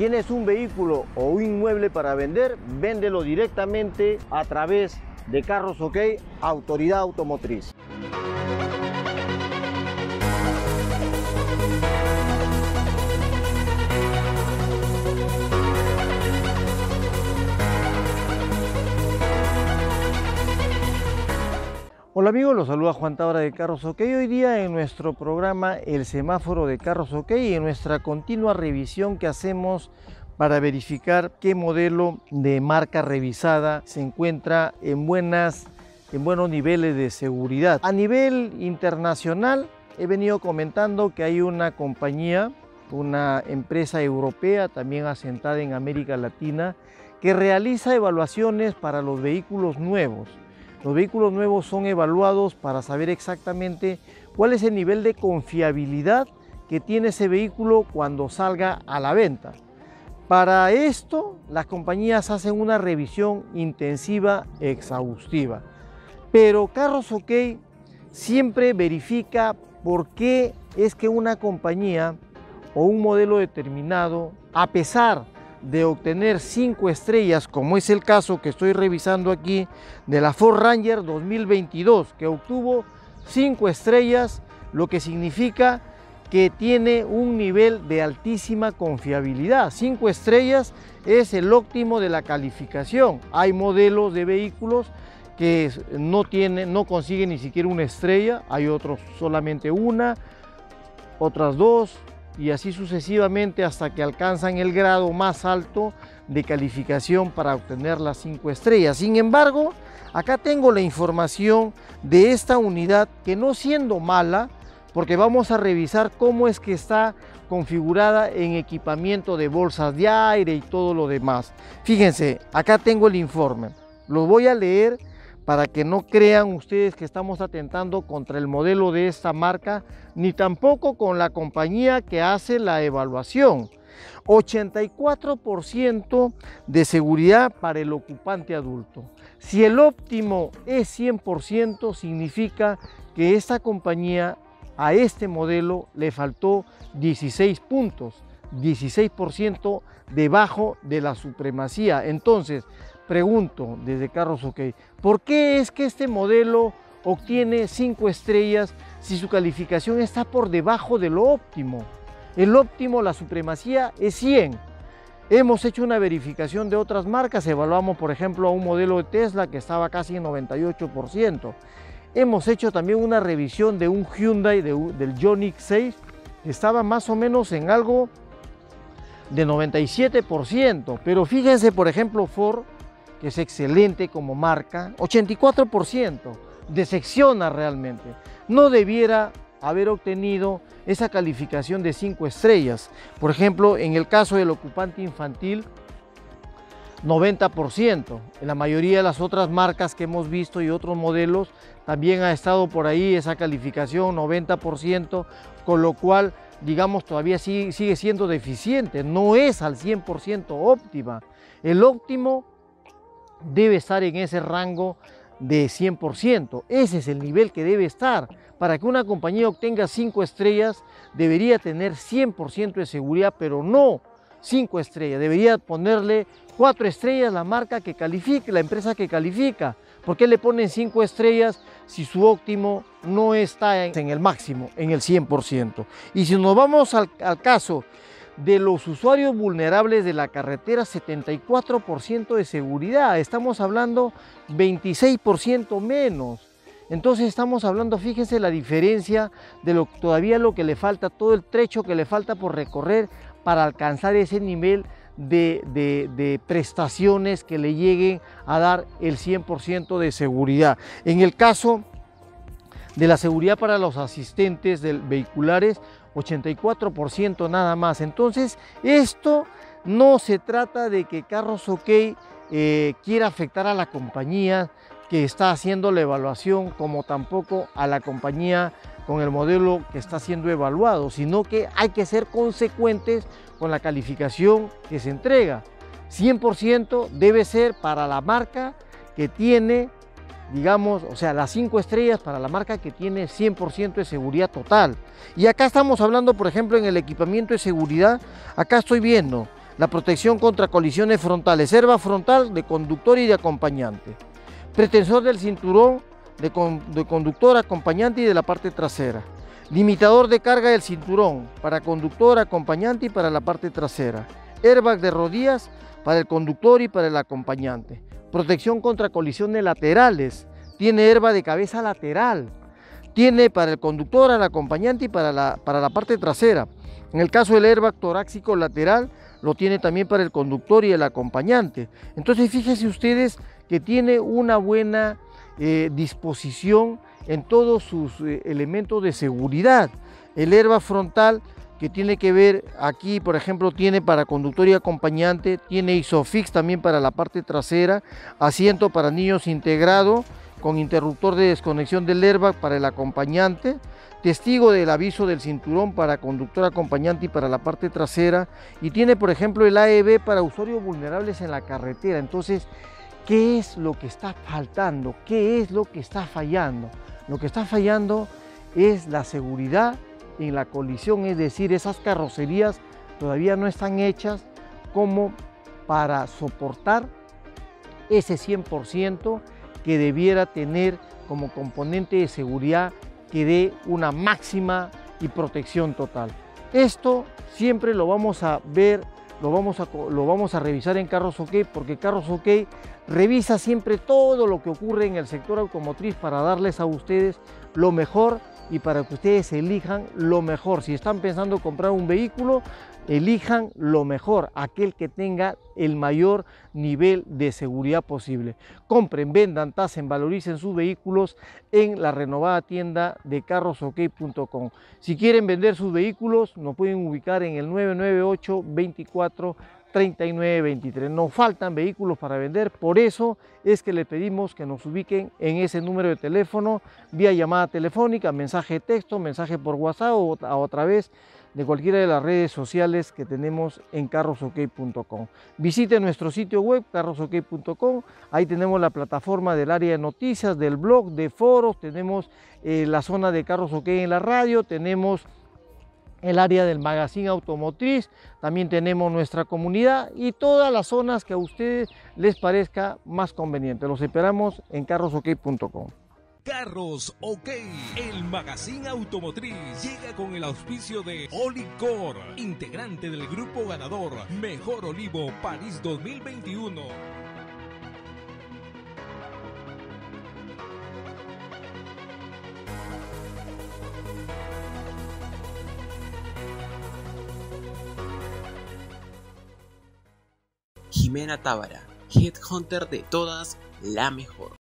¿Tienes un vehículo o un inmueble para vender? Véndelo directamente a través de Carros OK, Autoridad Automotriz. Hola amigos, los saluda Juan Tabra de Carros OK. Hoy día en nuestro programa El Semáforo de Carros OK y en nuestra continua revisión que hacemos para verificar qué modelo de marca revisada se encuentra en buenos niveles de seguridad. A nivel internacional he venido comentando que hay una compañía, una empresa europea también asentada en América Latina, que realiza evaluaciones para los vehículos nuevos. Los vehículos nuevos son evaluados para saber exactamente cuál es el nivel de confiabilidad que tiene ese vehículo cuando salga a la venta. Para esto, las compañías hacen una revisión intensiva, exhaustiva. Pero Carros OK siempre verifica por qué es que una compañía o un modelo determinado, a pesar de obtener 5 estrellas, como es el caso que estoy revisando aquí de la Ford Ranger 2022, que obtuvo 5 estrellas, lo que significa que tiene un nivel de altísima confiabilidad. 5 estrellas es el óptimo de la calificación. Hay modelos de vehículos que no consiguen ni siquiera una estrella, hay otros solamente una, otras 2, y así sucesivamente hasta que alcanzan el grado más alto de calificación para obtener las 5 estrellas. Sin embargo, acá tengo la información de esta unidad que, no siendo mala, porque vamos a revisar cómo es que está configurada en equipamiento de bolsas de aire y todo lo demás. Fíjense, acá tengo el informe, lo voy a leer para que no crean ustedes que estamos atentando contra el modelo de esta marca, ni tampoco con la compañía que hace la evaluación. 84% de seguridad para el ocupante adulto. Si el óptimo es 100%, significa que esta compañía a este modelo le faltó 16 puntos, 16% debajo de la supremacía. Entonces, pregunto desde Carros OK, ¿por qué es que este modelo obtiene 5 estrellas si su calificación está por debajo de lo óptimo? El óptimo, la supremacía, es 100. Hemos hecho una verificación de otras marcas, evaluamos por ejemplo a un modelo de Tesla que estaba casi en 98%. Hemos hecho también una revisión de un Hyundai del Ioniq 6, que estaba más o menos en algo de 97%. Pero fíjense, por ejemplo, Ford, que es excelente como marca, 84%, decepciona realmente. No debiera haber obtenido esa calificación de 5 estrellas. Por ejemplo, en el caso del ocupante infantil, 90%. En la mayoría de las otras marcas que hemos visto y otros modelos también ha estado por ahí esa calificación 90%, con lo cual, digamos, todavía sigue siendo deficiente, no es al 100% óptima. El óptimo debe estar en ese rango de 100%, ese es el nivel que debe estar. Para que una compañía obtenga 5 estrellas, debería tener 100% de seguridad, pero no 5 estrellas, debería ponerle 4 estrellas la marca que califique, la empresa que califica. ¿Por qué le ponen 5 estrellas si su óptimo no está en el máximo, en el 100%? Y si nos vamos al caso de los usuarios vulnerables de la carretera, 74% de seguridad, estamos hablando 26% menos. Entonces estamos hablando, fíjense la diferencia de todavía lo que le falta, todo el trecho que le falta por recorrer para alcanzar ese nivel de prestaciones que le lleguen a dar el 100% de seguridad. En el caso de la seguridad para los asistentes vehiculares, 84% nada más. Entonces, esto no se trata de que Carros OK quiera afectar a la compañía que está haciendo la evaluación, como tampoco a la compañía con el modelo que está siendo evaluado, sino que hay que ser consecuentes con la calificación que se entrega. 100% debe ser para la marca que tiene, digamos, o sea, las 5 estrellas para la marca que tiene 100% de seguridad total. Y acá estamos hablando, por ejemplo, en el equipamiento de seguridad, acá estoy viendo La protección contra colisiones frontales, airbag frontal de conductor y de acompañante. Pretensor del cinturón de conductor, acompañante y de la parte trasera. Limitador de carga del cinturón para conductor, acompañante y para la parte trasera. Airbag de rodillas para el conductor y para el acompañante. Protección contra colisiones laterales. Tiene airbag de cabeza lateral. Tiene para el conductor, al acompañante y para la parte trasera. En el caso del airbag torácico lateral, lo tiene también para el conductor y el acompañante. Entonces fíjense ustedes que tiene una buena disposición en todos sus elementos de seguridad. El airbag frontal, que tiene que ver aquí, por ejemplo, tiene para conductor y acompañante, tiene ISOFIX también para la parte trasera, asiento para niños integrado con interruptor de desconexión del airbag para el acompañante, testigo del aviso del cinturón para conductor, acompañante y para la parte trasera, y tiene, por ejemplo, el AEB para usuarios vulnerables en la carretera. Entonces, ¿qué es lo que está faltando? ¿Qué es lo que está fallando? Lo que está fallando es la seguridad en la colisión, es decir, esas carrocerías todavía no están hechas como para soportar ese 100% que debiera tener como componente de seguridad que dé una máxima y protección total. Esto siempre lo vamos a ver, lo vamos a revisar en Carros OK, porque Carros OK revisa siempre todo lo que ocurre en el sector automotriz para darles a ustedes lo mejor y para que ustedes elijan lo mejor. Si están pensando comprar un vehículo, elijan lo mejor, aquel que tenga el mayor nivel de seguridad posible. Compren, vendan, tasen, valoricen sus vehículos en la renovada tienda de carrosok.com. Si quieren vender sus vehículos, nos pueden ubicar en el 998 24 39 23. Nos faltan vehículos para vender, por eso es que les pedimos que nos ubiquen en ese número de teléfono, vía llamada telefónica, mensaje de texto, mensaje por WhatsApp o a través de cualquiera de las redes sociales que tenemos en carrosok.com. Visite nuestro sitio web carrosok.com, ahí tenemos la plataforma del área de noticias, del blog, de foros, tenemos la zona de Carros OK en la radio, tenemos el área del magazine automotriz, también tenemos nuestra comunidad y todas las zonas que a ustedes les parezca más conveniente. Los esperamos en carrosok.com. Carros OK, el magazine automotriz, llega con el auspicio de Olicor, integrante del grupo ganador Mejor Olivo París 2021. Jimena Tábara, Headhunter de todas, la mejor.